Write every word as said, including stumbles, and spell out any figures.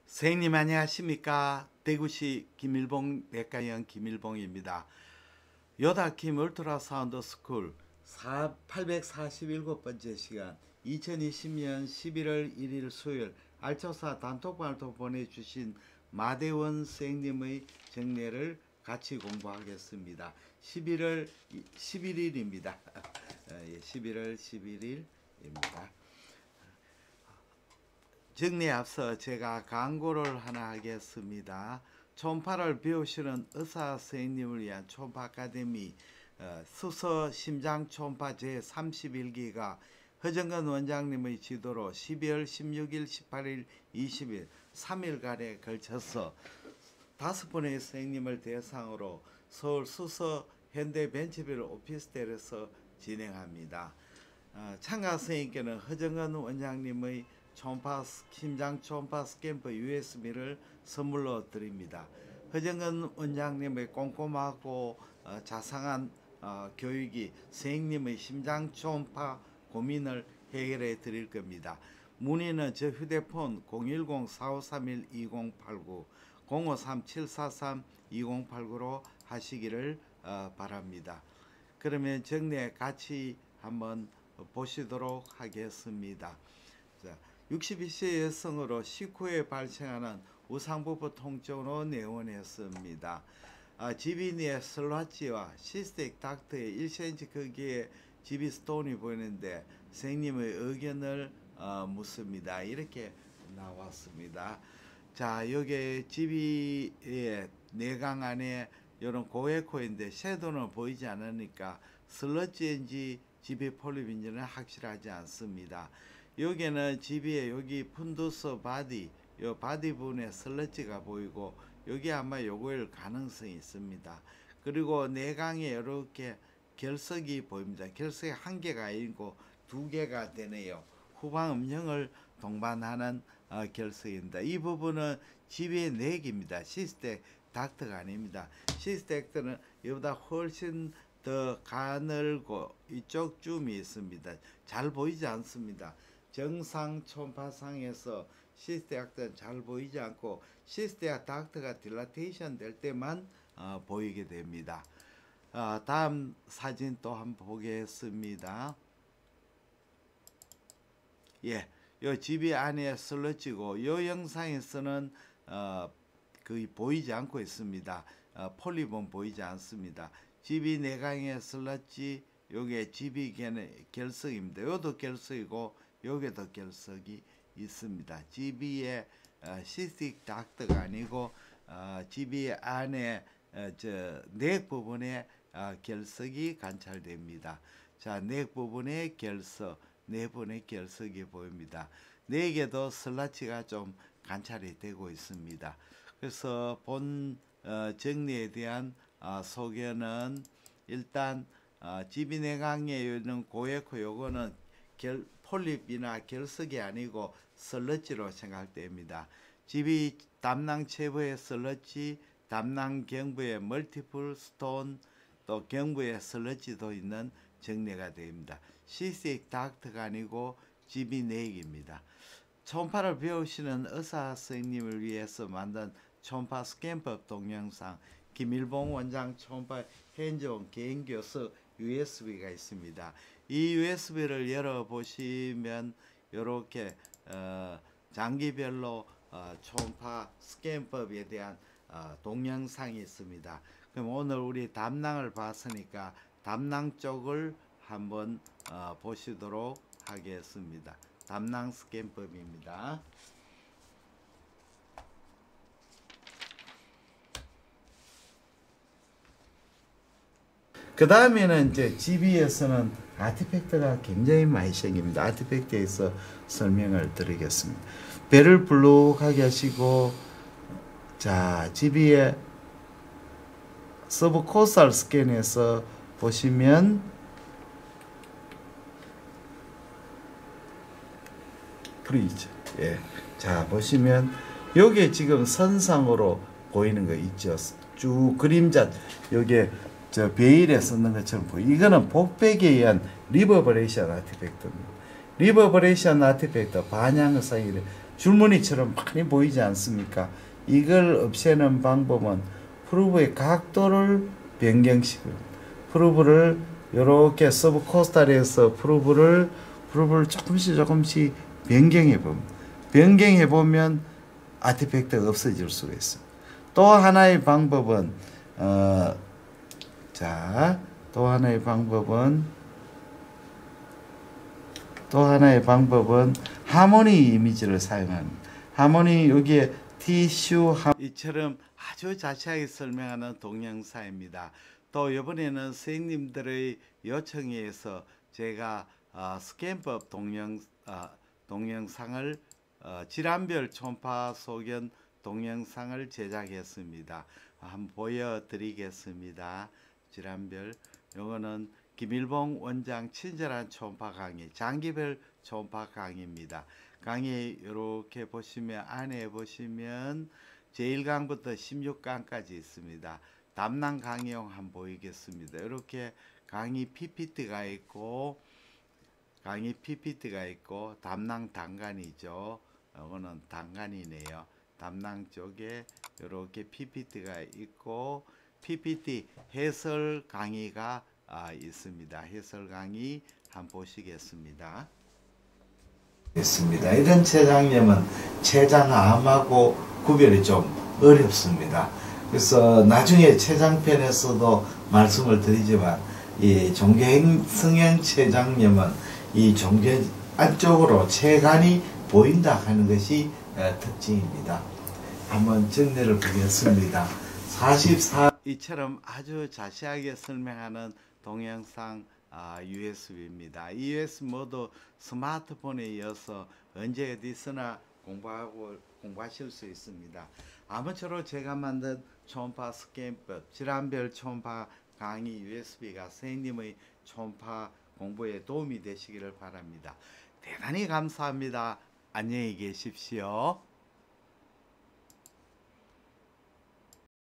선생님 안녕하십니까? 대구시 김일봉 내과의원 김일봉입니다. 요다킴 울트라사운드 스쿨 팔백사십칠 번째 시간 이천이십 년 십일월 일일 수요일 알초사 단톡방을 보내주신 마대원 선생님의 정례를 같이 공부하겠습니다. 십일월 십일일입니다. 십일월 십일일입니다. 정리에 앞서 제가 광고를 하나 하겠습니다. 초음파를 배우시는 의사 선생님을 위한 초음파 아카데미 어, 수서 심장 초음파 제삼십일 기가 허정근 원장님의 지도로 십이월 십육일, 십팔일, 이십일 삼 일간에 걸쳐서 다섯 분의 선생님을 대상으로 서울 수서 현대벤처빌 오피스텔에서 진행합니다. 어, 참가 선생님께는 허정근 원장님의 초음파 심장 초음파 스캔퍼 유에스비를 선물로 드립니다. 허정근 원장님의 꼼꼼하고 어, 자상한 어, 교육이 선생님의 심장 초음파 고민을 해결해 드릴 겁니다. 문의는 저 휴대폰 공일공 사오삼일 이공팔구 공오삼 칠사삼 이공팔구로 하시기를 어, 바랍니다. 그러면 정례 같이 한번 보시도록 하겠습니다. 자, 육십이 세 여성으로 식후에 발생하는 우상부부 통증으로 내원했습니다. 아, 지비니의 슬라치와 시스텍 닥터의 일 센티미터 크기의 지비 스톤이 보이는데 선생님의 의견을 어, 묻습니다. 이렇게 나왔습니다. 자, 여기 지비의 내강 안에 이런 고에코인데 섀도우는 보이지 않으니까 슬러지인지 지비 폴립인지는 확실하지 않습니다. 여기는 지비에 여기 푼두스 바디, 요 바디 부분에 슬러지가 보이고 여기 아마 요거일 가능성이 있습니다. 그리고 내강에 이렇게 결석이 보입니다. 결석이 한 개가 아니고 두 개가 되네요. 후방 음영을 동반하는 어, 결석입니다. 이 부분은 지비의 내기입니다. 시스텍 닥터가 아닙니다. 시스텍 닥터는 이보다 훨씬 더 가늘고 이쪽 줌이 있습니다. 잘 보이지 않습니다. 정상 초음파상에서 시스텍 닥터는 잘 보이지 않고 시스텍 닥터가 딜라테이션 될 때만 어, 보이게 됩니다. 어, 다음 사진 또 한번 보겠습니다. 예, 요 지비 안에 슬러지고 요 영상에서는 어, 거의 보이지 않고 있습니다. 어, 폴리본 보이지 않습니다. 지비 내강의 슬러지 요게 지비 결석입니다. 요도 결석이고 여기도 결석이 있습니다. 지비의 어, 시스틱 닥터가 아니고 어, 지비 안에 어, 저 넥 부분에 어, 결석이 관찰됩니다. 자, 넥 부분의 결석, 내분의 결석이 보입니다. 넥에도 슬라치가 좀 관찰이 되고 있습니다. 그래서 본 어, 정리에 대한 어, 소견은 일단 어, 지비 내강에 있는 고에코 요거는 결, 폴립이나 결석이 아니고 슬러지로 생각됩니다. 지비 담낭 체부의 슬러지, 담낭 경부의 멀티플 스톤, 또 경부의 슬러지도 있는 정례가 됩니다. 시스틱 닥터가 아니고 지비 내액입니다. 초음파를 배우시는 의사 선생님을 위해서 만든 초음파 스캔법 동영상 김일봉 원장 초음파 핸즈온 개인 교수 유에스비가 있습니다. 이 유에스비를 열어보시면 이렇게 어, 장기별로 어, 초음파 스캔법에 대한 어, 동영상이 있습니다. 그럼 오늘 우리 담낭을 봤으니까 담낭 쪽을 한번 어, 보시도록 하겠습니다. 담낭 스캔법입니다. 그 다음에는 이제 지비에서는 아티팩트가 굉장히 많이 생깁니다. 아티팩트에서 설명을 드리겠습니다. 배를 불룩하게 하시고, 자, 지비의 서브코스탈 스캔에서 보시면 프리즈, 예, 자 보시면 여기 지금 선상으로 보이는 거 있죠. 쭉 그림자 여기에 저 베일에 쓰는 것처럼 보이. 이거는 복백에 의한 리버버레이션 아티팩트입니다. 리버버레이션 아티팩트 반향의 사이를 줄무늬처럼 많이 보이지 않습니까? 이걸 없애는 방법은 프루브의 각도를 변경시키고 프루브를 이렇게 서브코스탈에서 프루브를 프루브를 조금씩 조금씩 변경해 보면 변경해 보면 아티팩트가 없어질 수가 있어. 또 하나의 방법은 어, 자, 또 하나의 방법은 또 하나의 방법은 하모니 이미지를 사용합니다. 하모니 여기에 티슈 하 이처럼 아주 자세하게 설명하는 동영상입니다. 또 이번에는 선생님들의 요청에 의해서 제가 어, 스캔법 동영, 어, 동영상을 어, 질환별 초음파 소견 동영상을 제작했습니다. 한번 보여드리겠습니다. 질환별 요거는 김일봉 원장 친절한 초음파 강의 장기별 초음파 강의입니다. 강의 이렇게 보시면 안에 보시면 제일 강부터 십육 강까지 있습니다. 담낭 강의용 한번 보이겠습니다. 이렇게 강의 피피티가 있고 강의 피피티가 있고 담낭 단간이죠. 이거는 단간이네요. 담낭 쪽에 이렇게 피피티가 있고 피피티 해설 강의가 아, 있습니다. 해설 강의 한번 보시겠습니다. 있습니다. 이런 췌장염은 췌장암하고 구별이 좀 어렵습니다. 그래서 나중에 췌장편에서도 말씀을 드리지만 이 종괴성형 췌장염은 이 종괴 안쪽으로 췌간이 보인다 하는 것이 특징입니다. 한번 정리를 보겠습니다. 사십사 이처럼 아주 자세하게 설명하는 동영상 아, 유에스비입니다. 이 유에스비 모두 스마트폰에 이어서 언제 어디서나 공부하고 공부하실 수 있습니다. 아무쪼록 제가 만든 초음파 스캔법 질환별 초음파 강의 유에스비가 선생님의 초음파 공부에 도움이 되시기를 바랍니다. 대단히 감사합니다. 안녕히 계십시오.